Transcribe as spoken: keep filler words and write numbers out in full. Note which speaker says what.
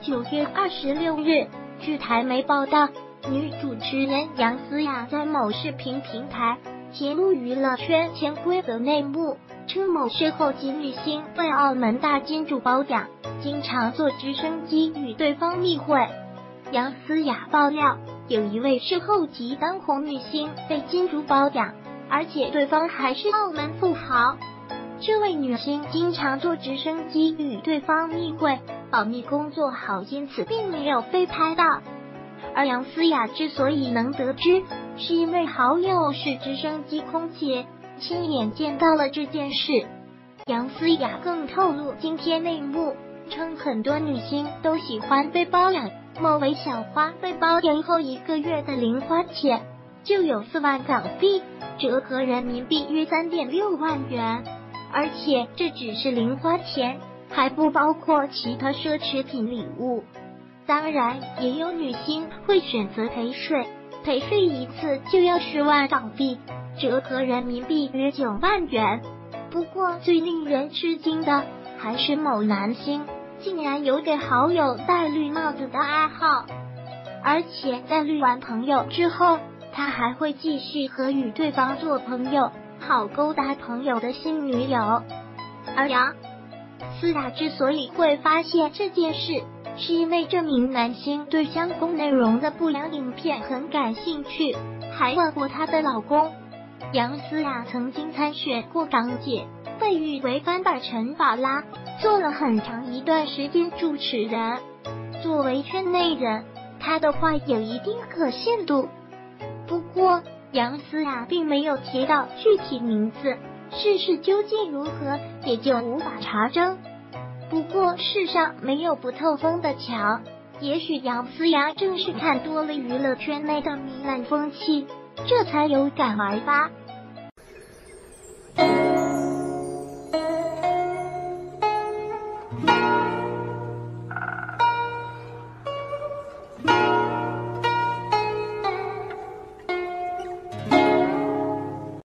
Speaker 1: 九月二十六日，据台媒报道，女主持人杨思雅在某视频平台揭露娱乐圈潜规则内幕，称某视后级女星为澳门大金主包养，经常坐直升机与对方密会。杨思雅爆料，有一位视后级当红女星被金主包养，而且对方还是澳门富豪。这位女星经常坐直升机与对方密会，保密工作好，因此并没有被拍到。而杨思雅之所以能得知，是因为好友是直升机空姐，亲眼见到了这件事。杨思雅更透露今天内幕，称很多女星都喜欢被包养，某位小花被包养后一个月的零花钱就有四万港币，折合人民币约 三点六万元。而且这只是零花钱，还不包括其他奢侈品礼物。当然，也有女星会选择陪睡，陪睡一次就要十万港币，折合人民币约九万元。不过最令人吃惊的还是某男星竟然有给好友戴绿帽子的爱好，而且在绿完朋友之后，他还会继续和与对方做朋友，好勾搭朋友的新女友。而杨思雅之所以会发现这件事，是因为这名男星对相关内容的不良影片很感兴趣，还问过她的老公。杨思雅曾经参选过港姐，被誉为翻版陈宝拉，做了很长一段时间主持人。作为圈内人，她的话有一定可信度。不过杨思雅并没有提到具体名字，事实究竟如何也就无法查证。不过世上没有不透风的墙，也许杨思雅正是看多了娱乐圈内的糜烂风气，这才有感而发，